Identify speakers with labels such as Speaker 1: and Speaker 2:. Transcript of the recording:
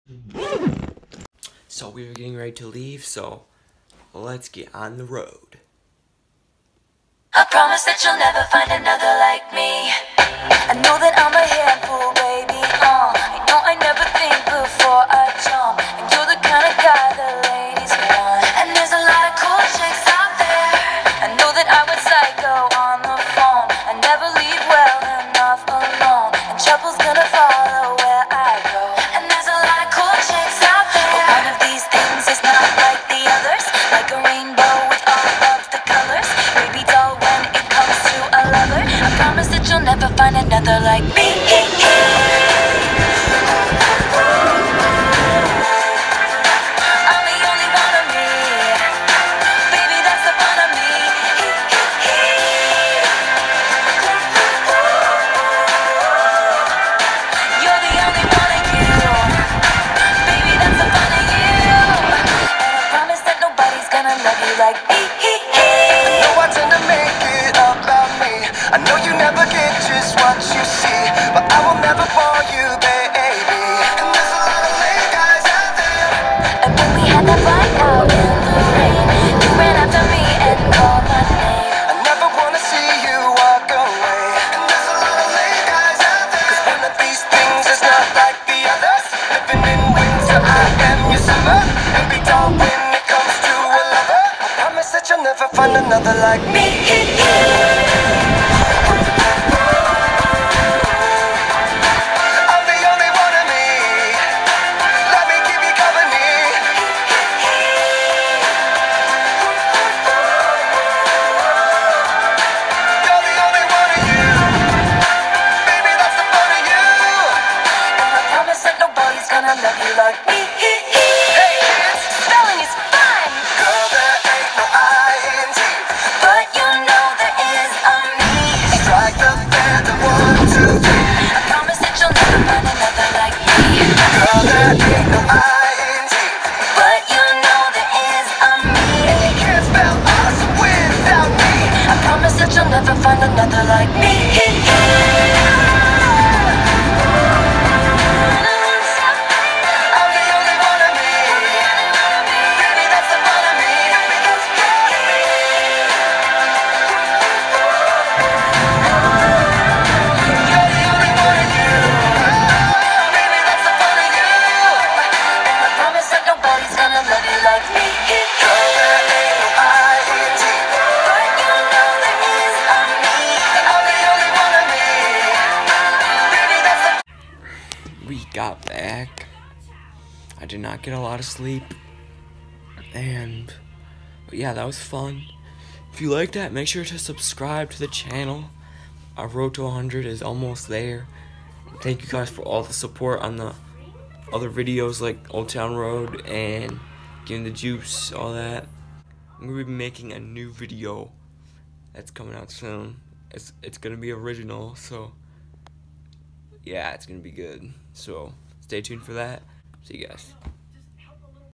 Speaker 1: So we are getting ready to leave, so let's get on the road.
Speaker 2: I promise that you'll never find another like me. I know that I'm a handful, baby. I know I never think before I jump, and you're the kind of guy the ladies want. And there's a lot of cool chicks out there. I know that I would psycho on the phone. I never leave well enough alone, and trouble's gonna follow where I go. And there's a lot of cool chicks out there, but one of these things is not like the others. Like a rainbow with all of the colors, baby doll when it comes to a lover. I promise that you'll never find another like me. I'm the only one of me, baby, that's the fun of me. You're the only one of you, baby, that's the fun of you. And I promise that nobody's gonna love you like me.
Speaker 3: I know I tend to make it about me. I know you never get just what you see, but I will never bore you, baby. And there's a lot of lame guys out there.
Speaker 2: And when we had that fight out in the rain, you ran after me and called my name.
Speaker 3: I never wanna see you walk away. And there's a lot of lame guys out there. 'Cause one of these things is not like the others. Living in winter, I am your summer. And be dull when it comes to a lover. I promise that you'll never find another like me. I'm the only one of me. Let me give you company. You're the only one of you. Baby, that's the fun of you.
Speaker 2: And I promise that nobody's gonna love you like me.
Speaker 3: Hey kids,
Speaker 2: Spelling is fun,
Speaker 3: girl, there ain't no I-N-G.
Speaker 2: but you know there is a me.
Speaker 3: Strike the band of 1, 2, 3.
Speaker 2: I promise that you'll never find another like me.
Speaker 3: Girl, there ain't no I-N-G.
Speaker 2: But you know there is a me.
Speaker 3: You can't spell us without me.
Speaker 2: I promise that you'll never find another like me.
Speaker 3: I'm the only one of me. Baby, that's the fun of me. You're the only one of you. Baby, that's the fun of you.
Speaker 2: And I promise that nobody's gonna love you like me.
Speaker 3: Girl, there ain't no I-N-G.
Speaker 2: But you know there is a me.
Speaker 3: I'm the only one of me. Baby, that's the
Speaker 1: We got back. I did not get a lot of sleep. But yeah, that was fun. If you like that, make sure to subscribe to the channel. Our road to 100 is almost there. Thank you guys for all the support on the other videos like Old Town Road and Getting the Juice, all that. I'm gonna be making a new video that's coming out soon. It's gonna be original, so yeah, it's gonna be good. So stay tuned for that. See you guys.